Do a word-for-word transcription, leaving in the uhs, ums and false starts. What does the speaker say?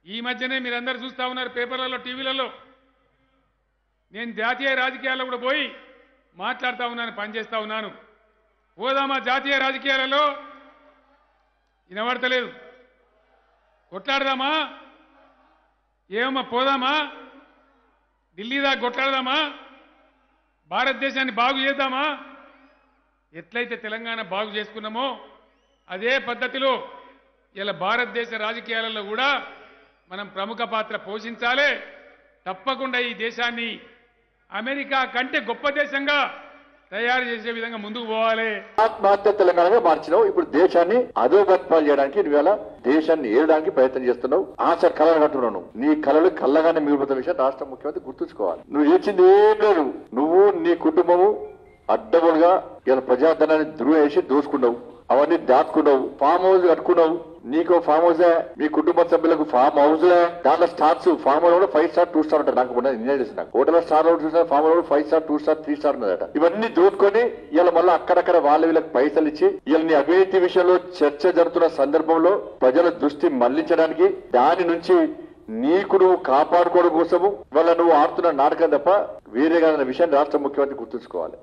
ఈ మధ్యనే మీరందరూ చూస్తా ఉన్నారు పేపర్లలో టీవీలలో నేను జాతీయ రాజకీయాల్లో కూడా పోయి మాట్లాడుతూ ఉన్నాను పనిచేస్తూ ఉన్నాను పోదామా జాతీయ రాజకీయాలలో వినబడతలేదు కొట్లాడదామా ఏమమ్మా పోదామా ఢిల్లీ దాకా కొట్లాడదామా భారతదేశాన్ని బాగు చేద్దామా ఎట్లయితే తెలంగాణ బాగు చేసుకున్నామో అదే పద్ధతిలో ఇలా భారతదేశ రాజకీయాలలో కూడా మనం ప్రముఖ పాత్ర పోషించాలి తప్పకుండా ఈ దేశాన్ని అమెరికా కంటే గొప్ప దేశంగా తయారు చేసే విధంగా ముందుకు పోవాలి ఆత్మహత్య తెలంగాణగా మార్చినావు ఇప్పుడు దేశాన్ని అధోగత్పాలు చేయడానికి నువ్వేళ దేశాన్ని ఏడడానికి ప్రయత్నం చేస్తున్నావు ఆశ కళలు కట్టున్నావు నీ కళలు కళ్ళగానే మిగిలిపోతున్న విషయం రాష్ట్ర ముఖ్యమంత్రి గుర్తుంచుకోవాలి నువ్వు చేసింది ఏం లేదు నువ్వు నీ కుటుంబము అడ్డములుగా ఇలా ప్రజాధనాన్ని దురువు వేసి దోసుకున్నావు అవన్నీ దాచుకున్నావు ఫామ్ హౌస్ కట్టుకున్నావు నీకు ఫామ్ హౌస్ మీ కుటుంబ సభ్యులకు ఫామ్ హౌస్ దాంట్లో స్టార్స్ ఫామ్ హౌస్ కూడా ఫైవ్ స్టార్ టూ స్టార్ ఉంటారు నాకు నేను తెలిసిన నాకు హోటల్ స్టార్ చూసిన farm house five star two star three star ఉన్నదట ఇవన్నీ దోచుకొని ఇలా మళ్ళీ అక్కడక్కడ వాళ్ళ వీళ్ళకి పైసలు ఇచ్చి ఇలా నీ అవినీతి విషయంలో చర్చ జరుగుతున్న సందర్భంలో ప్రజల దృష్టి మళ్లించడానికి దాని నుంచి నీకు నువ్వు కాపాడుకోవడం కోసము వాళ్ళ నువ్వు ఆడుతున్న నాటకం తప్ప వేరే కాదన్న విషయాన్ని రాష్ట్ర ముఖ్యమంత్రి గుర్తుంచుకోవాలి.